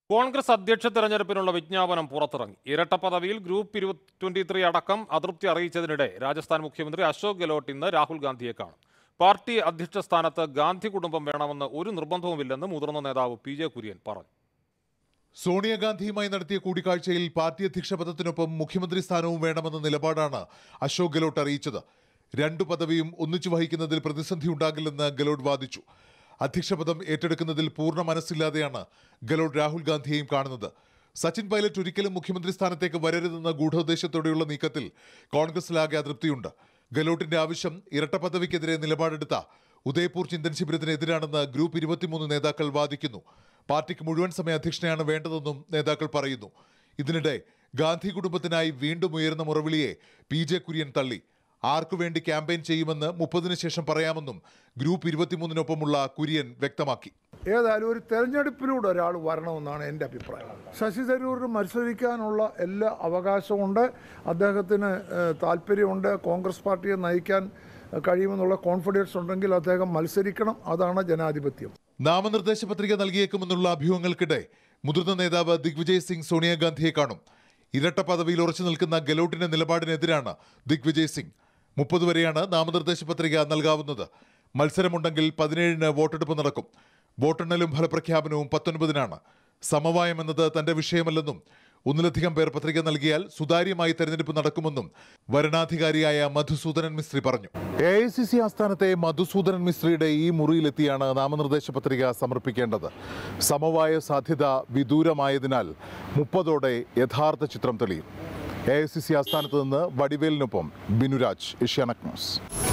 കോൺഗ്രസ് അധ്യക്ഷ തെരഞ്ഞെടുപ്പിനുള്ള വിജ്ഞാപനം പുറത്തിറങ്ങി. ഇരട്ട പദവിയിൽ ഗ്രൂപ്പ് 23 അടക്കം അതൃപ്തി അറിയിച്ചതിനിടെ രാജസ്ഥാൻ മുഖ്യമന്ത്രി അശോക് ഗെഹ്ലോട്ട് ഇന്ന് രാഹുൽ ഗാന്ധിയെ കാണും. പാർട്ടി അധ്യക്ഷ സ്ഥാനത്ത് ഗാന്ധി കുടുംബം വേണമെന്ന് ഒരു നിർബന്ധവുമില്ലെന്ന് മുതിർന്ന നേതാവ് PJ കുര്യൻ പറഞ്ഞു. സോണിയാഗാന്ധിയുമായി നടത്തിയ കൂടിക്കാഴ്ചയിൽ പാർട്ടി അധ്യക്ഷ പദത്തിനൊപ്പം മുഖ്യമന്ത്രി സ്ഥാനവും വേണമെന്ന നിലപാടാണ് അശോക് ഗെഹ്ലോട്ട് അറിയിച്ചത്. രണ്ടു പദവിയും ഒന്നിച്ചു വഹിക്കുന്നതിൽ പ്രതിസന്ധി ഉണ്ടാകില്ലെന്ന് ഗെഹ്ലോട്ട് വാദിച്ചു. അധ്യക്ഷപദം ഏറ്റെടുക്കുന്നതിൽ പൂർണ്ണ മനസ്സില്ലാതെയാണ് ഗെഹ്ലോട്ട് രാഹുൽ ഗാന്ധിയെയും കാണുന്നത്. സച്ചിൻ പൈലറ്റ് ഒരിക്കലും മുഖ്യമന്ത്രി സ്ഥാനത്തേക്ക് വരരുതെന്ന ഗൂഢോദ്ദേശത്തോടെയുള്ള നീക്കത്തിൽ കോൺഗ്രസിലാകെ അതൃപ്തിയുണ്ട്. ഗെഹ്ലോട്ടിന്റെ ആവശ്യം ഇരട്ട പദവിക്കെതിരെ നിലപാടെടുത്ത ഉദയ്പൂർ ചിന്തൻ ശിബിരത്തിനെതിരാണെന്ന് ഗ്രൂപ്പ് 23 നേതാക്കൾ വാദിക്കുന്നു. പാർട്ടിക്ക് മുഴുവൻ സമയ അധ്യക്ഷനെയാണ് വേണ്ടതെന്നും നേതാക്കൾ പറയുന്നു. ഇതിനിടെ ഗാന്ധി കുടുംബത്തിനായി വീണ്ടും ഉയർന്ന മുറവിളിയെ PJ കുര്യൻ തള്ളി. ആർക്കുവേണ്ടി ക്യാമ്പയിൻ ചെയ്യുമെന്ന് 30-ന് ശേഷം പറയാമെന്നും ഗ്രൂപ്പ് 23-നൊപ്പമുള്ള കുര്യൻ വ്യക്തമാക്കി. ഏതായാലും ഒരു തെരഞ്ഞെടുപ്പിലൂടെ ഒരാൾ വരണമെന്നാണ് എൻ്റെ അഭിപ്രായം. ശശി തരൂരിന് മത്സരിക്കാനുള്ള എല്ലാ അവകാശമുണ്ട്, അദ്ദേഹത്തിന് താല്പര്യമുണ്ട്, കോൺഗ്രസ് പാർട്ടിയെ നയിക്കാൻ കഴിയുമെന്നുള്ള കോൺഫിഡൻസ് ഉണ്ടെങ്കിൽ അദ്ദേഹം മത്സരിക്കണം. അതാണ് ജനാധിപത്യം. നാമനിർദ്ദേശ പത്രിക നൽകിയേക്കുമെന്നുള്ള അഭ്യൂഹങ്ങൾക്കിടെ മുതിർന്ന നേതാവ് ദിഗ്വിജയ് സിംഗ് സോണിയാഗാന്ധിയെ കാണും. ഇരട്ട പദവിയിൽ ഉറച്ചു നിൽക്കുന്ന ഗെഹ്ലോട്ടിന്റെ നിലപാടിനെതിരാണ് ദിഗ്വിജയ് സിംഗ്. 30 വരെയാണ് നാമനിർദ്ദേശ പത്രിക നൽകാവുന്നത്. മത്സരമുണ്ടെങ്കിൽ 17-ന് വോട്ടെടുപ്പ് നടക്കും. വോട്ടെണ്ണലും ഫലപ്രഖ്യാപനവും 19-നാണ്. സമവായം എന്നത് തന്റെ വിഷയമല്ലെന്നും ഒന്നിലധികം പേർ പത്രിക നൽകിയാൽ സുതാര്യമായി തെരഞ്ഞെടുപ്പ് നടക്കുമെന്നും വരണാധികാരിയായ മധുസൂദനൻ മിസ്ത്രി പറഞ്ഞു. AICC ആസ്ഥാനത്തെ മധുസൂദനൻ മിസ്ത്രിയുടെ ഈ മുറിയിലെത്തിയാണ് നാമനിർദ്ദേശ പത്രിക സമർപ്പിക്കേണ്ടത്. സമവായ സാധ്യത വിദൂരമായതിനാൽ 30ഓടെ യഥാർത്ഥ ചിത്രം തെളിയും. AICC ആസ്ഥാനത്ത് നിന്ന് വടിവേലിനൊപ്പം ബിനുരാജ്, ഏഷ്യാനെറ്റ് ന്യൂസ്.